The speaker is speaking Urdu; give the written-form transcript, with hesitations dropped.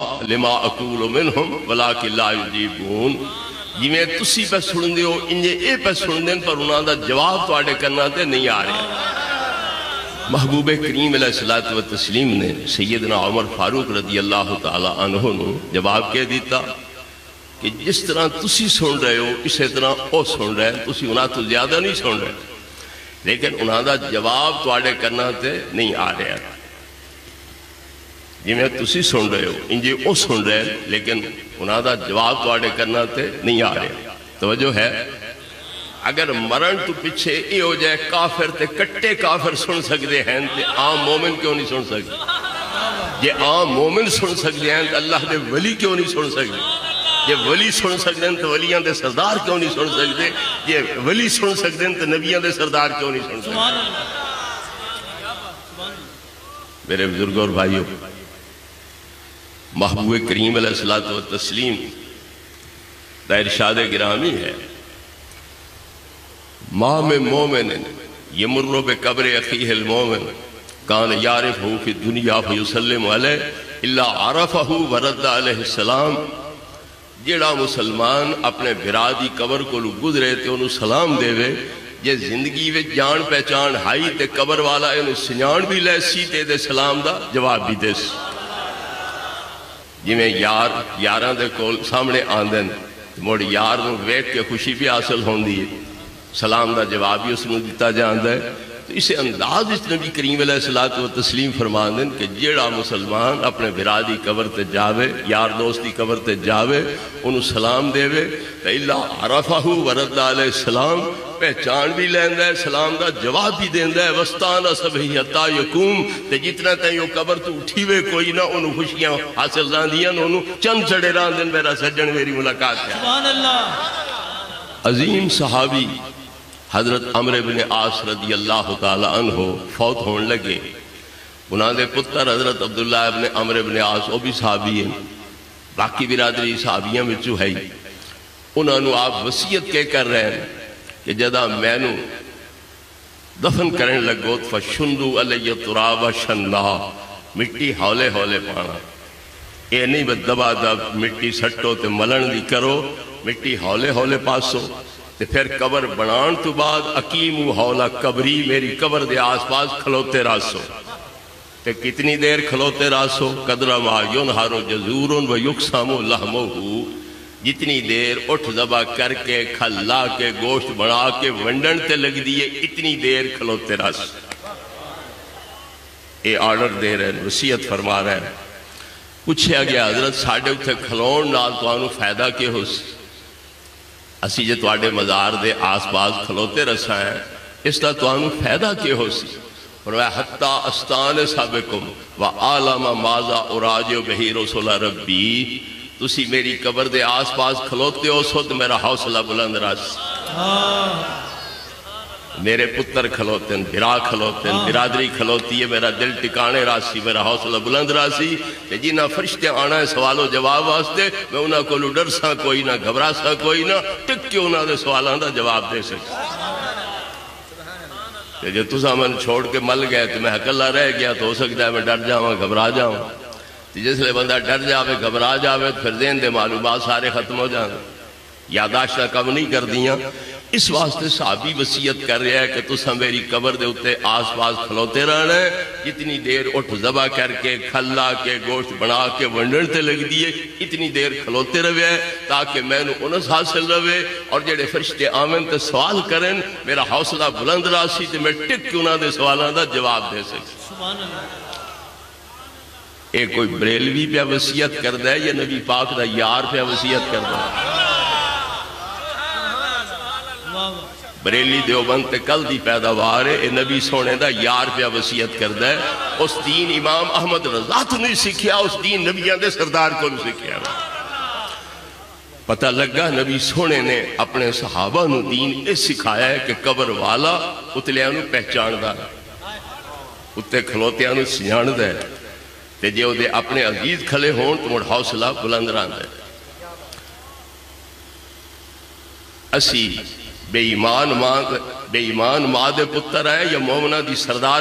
لما اقول منہم ولکن لا یجیبون جویں تسی پہ سن دیو انجے اے پہ سن دین پر انہاں دا جواب تواڈے کرنا تے نہیں آ رہا۔ محبوب کریم علیہ الصلوۃ والتسلیم نے سیدنا عمر فاروق رضی اللہ تعالی عنہ نو جواب کہہ دیتا کہ جس طرح تسی سن رہے ہو اسی طرح او سن رہے ہیں، تسی انہاں تو زیادہ نہیں سن رہے، لیکن انہاں دا جواب تواڈے کرنا تے نہیں آ رہا۔ جی میں تسی سن رہے ہو انجے او سن رہے ہیں، لیکن انہاں دا جواب تواڈے کرنا تے نہیں آ رہا۔ توجہ ہے، اگر مرن تو پیچھے اے ہو جائے کافر تے کٹے کافر سن سکتے ہیں تے عام مومن کیوں نہیں سن سکتے؟ یہ عام مومن سن سکتے ہیں تو اللہ دے ولی کیوں نہیں سن سکتے؟ یہ ولی سن سکتے ہیں تو ولیاں دے سردار کیوں نہیں سن سکتے؟ یہ ولی سن سکتے ہیں تو نبیاں دے سردار کیوں نہیں سن سکتے؟ میرے بزرگوں اور بھائیوں، محبوب کریم علیہ الصلوۃ والتسلیم دا ارشاد گرامی ہے، ما من مومن یمر بقبر اخیہ المومن کان یعرفہ فی الدنیا فیسلم علیہ الا عرفہ ورد علیہ السلام۔ جیڑا مسلمان اپنے بھرا دی قبر کو گزرے تے انہوں سلام دے وے، یہ زندگی وچ جان پہچان ہائی تے قبر والا انہوں سنجان بھی لے سی تے دے سلام دا جواب بھی دے سی۔ جی میں یاراں دے کول سامنے آندن موڑ یار نو ویٹ کے خوشی بھی حاصل ہوندی ہے، سلام دا جواب بھی اس نے دیتا جاندہ ہے۔ تو اسے انداز اس نبی کریم علیہ الصلوۃ والتسلیم فرماندن کہ جیڑا مسلمان اپنے برادی قبر تے جاوے، یار دوستی قبر تے جاوے، انہوں سلام دے وے اللہ عرفہ ورد علیہ السلام، پہچان بھی لیندہ ہے، سلام دا جواب بھی دیندہ ہے۔ وستانا سبہی حتی یکوم، تے جتنا تیوں یہ قبر تو اٹھی وے کوئی نہ انہوں خوشیاں حاصل راندیاں، انہوں چند چڑے راندن میرا سجن میری ملاقات ہے۔ سبحان اللہ۔ عظیم صحابی حضرت عمر بن عاص رضی اللہ تعالی عنہ فوت ہون لگے، انہاں دے پتر حضرت عبداللہ بن عمر بن عاص وہ بھی صحابی ہیں، باقی برادری صحابیاں میں جو ہے، انہاں نو آپ وصیت کے کر رہے ہیں کہ جدا میں نو دفن کرنے لگو فشندو علی تراب شندا، مٹی ہولے ہولے پانا، اے نہیں بس دبا دب مٹی سٹو تے ملن دی کرو، مٹی ہولے ہولے پاسو، تے پھر قبر بنان تو بعد اقیمو حولا قبری، میری قبر دے آس پاس کھلوتے راسو۔ تے کتنی دیر کھلوتے راسو؟ قدر ما ینہر جزور و یقسم لحمہ، جتنی دیر اٹھ ذبح کر کے کھلا کے گوشت بنا کے ونڈن تے لگ دیئے اتنی دیر کھلوتے راسو۔ اے آرڈر دے رہے ہیں، وصیت فرما رہے ہیں۔ پوچھا گیا حضرت ساڑھے اتھے کھلون نال تو آنو فائدہ کے ہو سی؟ اسی جے تواڈے مزار دے آس پاس کھلوتے رسا ہیں، اس طرح تو آنو فائدہ کے ہو سی؟ فرمایا حتی استانس بکم و عالم ماذا اراجع بہی رسول ربی، تسی میری قبر دے آس پاس کھلوتے ہو سو تو میرا حوصلہ بلند راس، میرے پتر کھلوتے ہیں، برا کھلوتے ہیں، برادری کھلوتی ہے، میرا دل ٹکانے راسی، میرا حوصلہ بلند راسی، کہ جنہاں فرشتے آنا ہے سوال و جواب واسطے، میں انہاں کو ڈر سا کوئی نہ، گھبرا سا کوئی نہ، ٹک کے انہاں دے سوالاں دا جواب دے سکتا۔ کہ جو تسا من چھوڑ کے مل گئے تو میں اکلا رہ گیا تو ہو سکتا ہے میں ڈر جاؤں، گھبرا جاؤں۔ جس لئے بندہ ڈر جاوے، گھبرا جاوے تو پھر ذہن دے معلومات سارے ختم ہو جائیں، یاداشتہ کم نہیں کر دیاں۔ اس واسطے صحابی وصیت کر رہا ہے کہ تسا میری قبر دے اتے آس پاس کھلوتے رہنا ہے، جتنی دیر اٹھ ذبح کر کے کھلا کے گوشت بنا کے ونڈن تے لگ دیئے اتنی دیر کھلوتے رہے تاکہ میں نو انس حاصل رہے، اور جڑے فرشتے آمن تے سوال کریں میرا حوصلہ بلند راسی تے میں ٹک کے انہاں دے سوالاں دا جواب دے سکتا۔ سبحان اللہ۔ ایک کوئی بریلوی پہ وصیت کر دے یا نبی پاک دا یار پہ وصیت کر دے؟ بریلی دیوبند تے کل دی پیداوار ہے، اے نبی سونے دا یار پہ وصیت کر دے۔ اس دین امام احمد رضا تو نہیں سکھیا، اس دین نبیان دے سردار کو نہیں سکھیا۔ پتہ لگا نبی سونے نے اپنے صحابہ نو دین اس سکھایا ہے کہ قبر والا اتلیاں نو پہچان دا، اتے کھلوتیاں نو سیان دے، تے جے دے اپنے عزیز کھلے ہون تو مڑ حوصلہ بلند ران دے۔ اسی بے ایمان ماں دے پتر آئے یا مومنہ دی سردار